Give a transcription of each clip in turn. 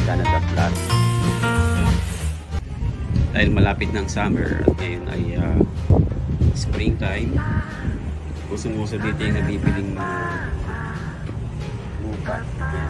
Canada Flat. Dahil malapit ng summer at ngayon ay springtime, usong-uso dito yung nabibiling mga muka.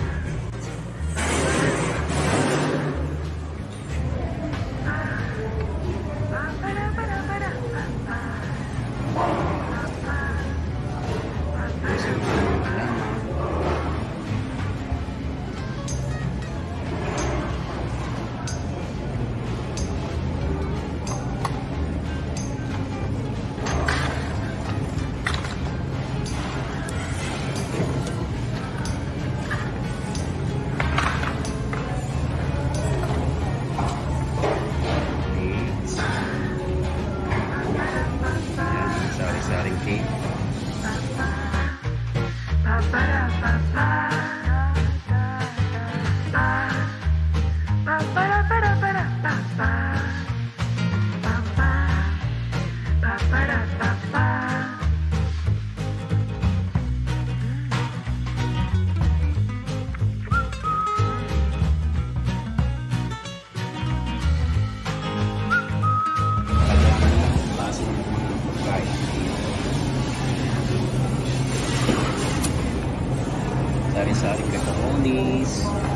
Sari-saring pepperonis,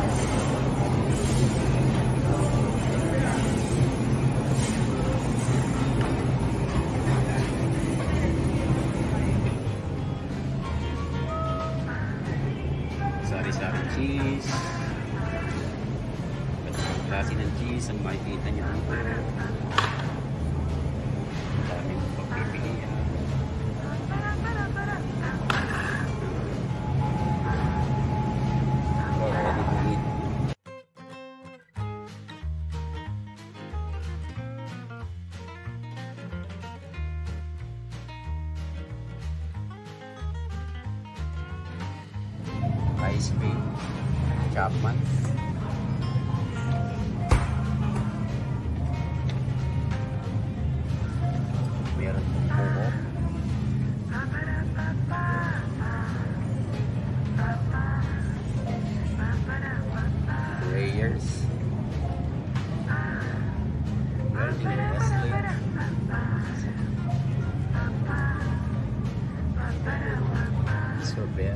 sari-saring cheese, klase ng cheese ang makikita nyo dito. Daming pagpipilian. Ice cream, Chapman, meron pong buko, layers, meron din Nestle, sorbet,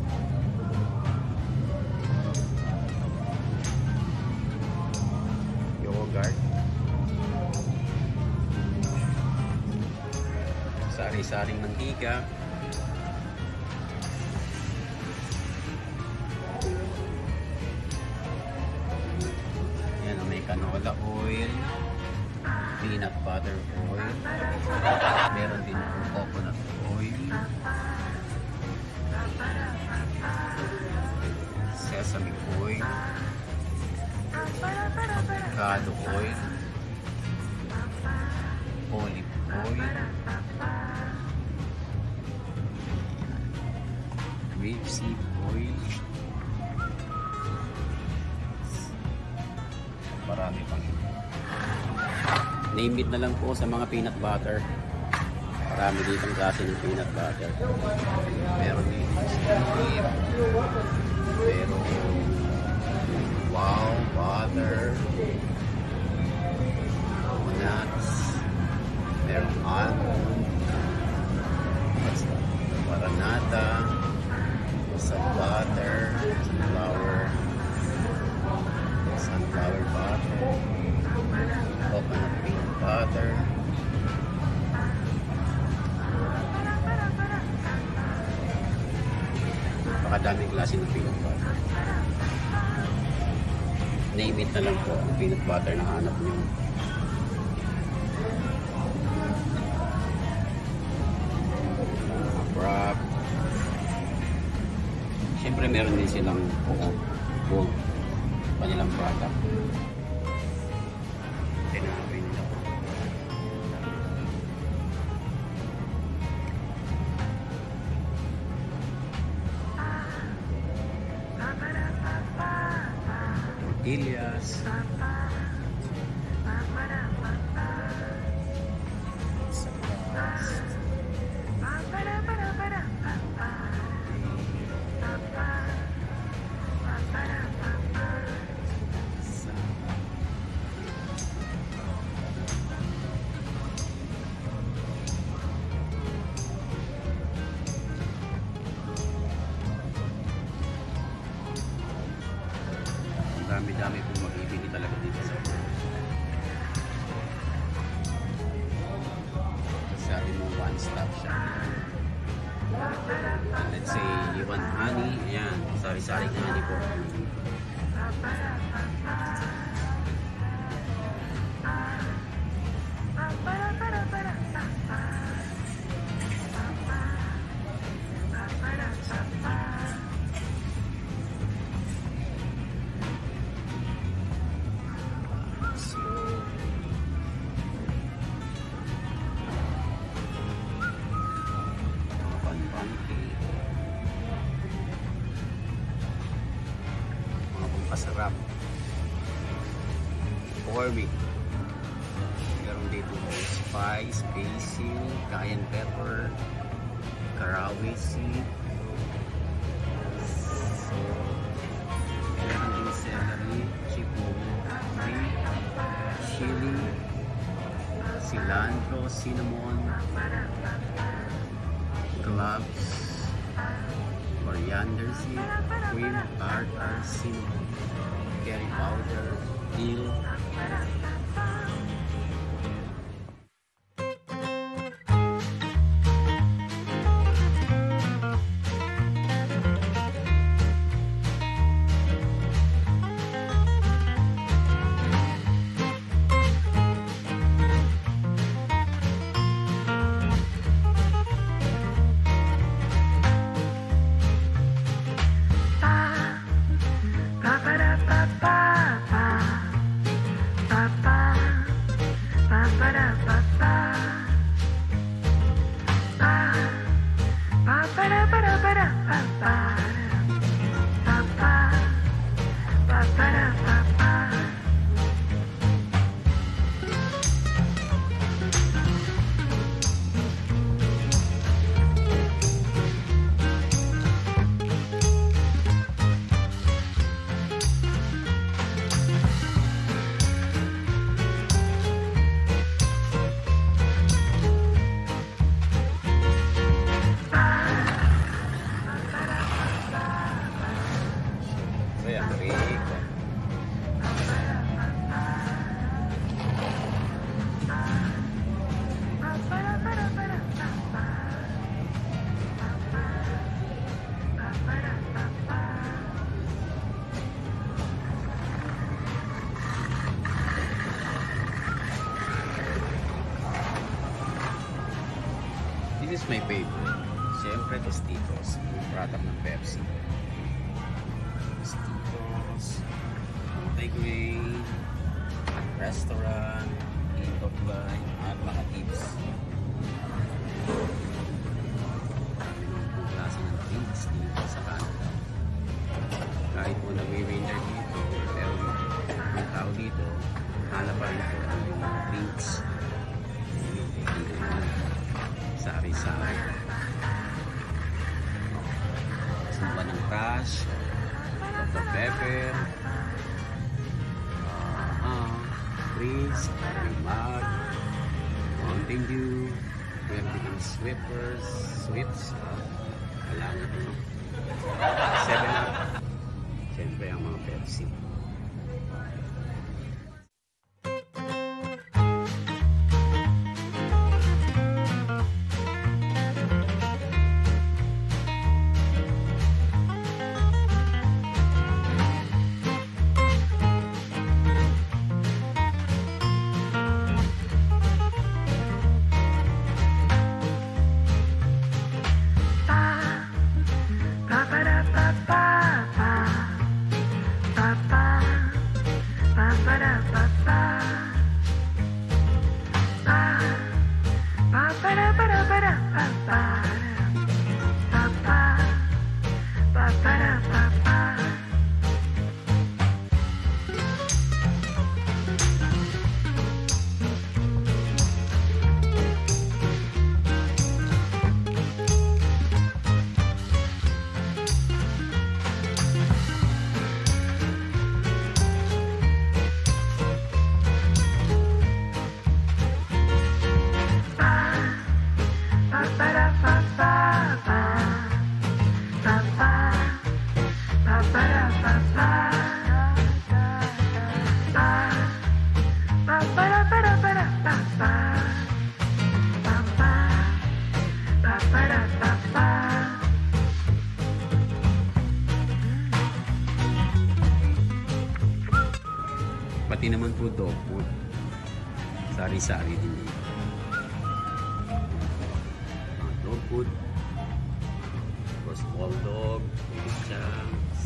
yogurt, sari-saring mantika, yan, may canola oil, peanut butter oil, meron din coconut oil, sesame oil, avocado oil, olive oil, rapeseed oil, marami pang ito. Name it na lang po sa mga peanut butter. Marami ditong klase ng peanut butter. Meron dito steam, meron wow butter, nuts, meron almond, paranata, sa butter, sunflower butter, coconut peanut butter, napakadaming klase ng peanut butter. Name it na lang po ang peanut butter na hanap nyo. Wrap. Siyempre meron din silang buong kanilang product. Tinapin nila. Tortillas. kung mabibili talaga dito sa sabi mo one-stop shop. And let's say you want honey, ayan, sari-saring honey po. Masarap for me. Meron dito spice, basil, cayenne pepper, caraway seed. So, meron din celery, chipotle, chili, cilantro, cinnamon, cloves, coriander seed, cream, tartar, cinnamon, curry powder, dill. This is my favorite. Siyempre, Tostitos. Yung product ng Pepsi. Tostitos. Takeaway. Restaurant. Eat of Life. At mga tips. Kung klase ng drinks dito sa Canada. Kahit mo nag-winter dito, pero yung tao dito, hanap pa rin po yung drinks. Sari-sari. Sumba ng Crush, Dr. Pepper, Breeze, Mag, Mountain Dew, meron din Swippers, Swips, wala na din. 7-Up, siyempre ang mga Pepsi. Pati naman po dog food. Sari-sari din dito. Dog food. Tapos bulldog, champs.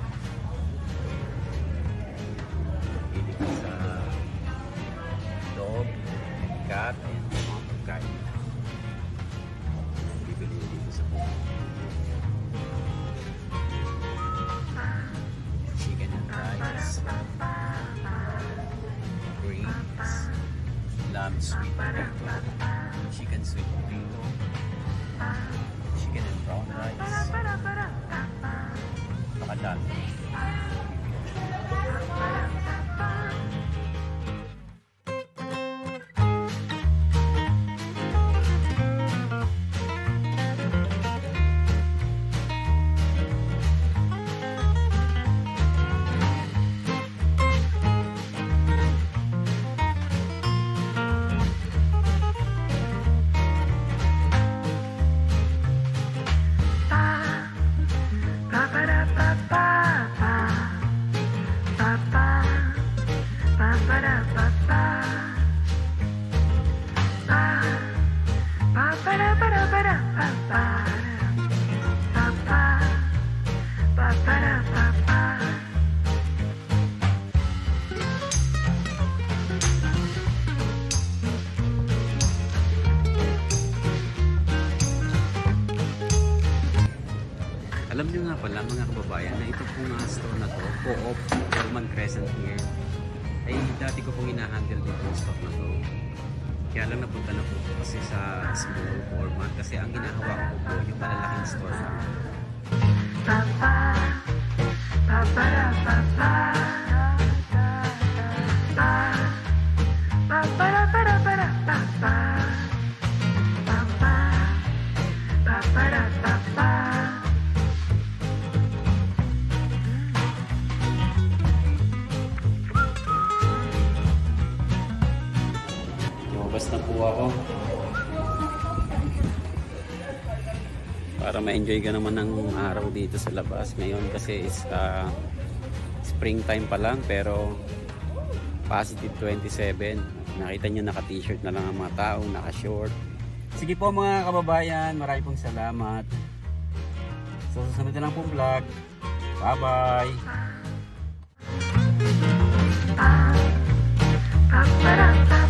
Pili ka sa dog, cat, and mga pagkain. Bibili dito sa po. Chicken and rice. Greens. Lamb sweet potato. Chicken sweet potato. Chicken and brown rice. Nakadami. Alam nyo nga pala mga kababayan na ito pong store na to, Co-op Roman Crescent here, ay dati ko pong ina-handle dito yung stock na to. Kaya lang napunta na po kasi sa small format kasi ang ginahawa ko po yung malalaking store na. Lumabas na po ako para ma-enjoy ka naman ng araw dito sa labas ngayon kasi is springtime pa lang pero positive 27. Nakita nyo naka t-shirt na lang ang mga tao, naka short. Sige po mga kababayan, marami pong salamat. So susunod na lang pong vlog. Bye bye.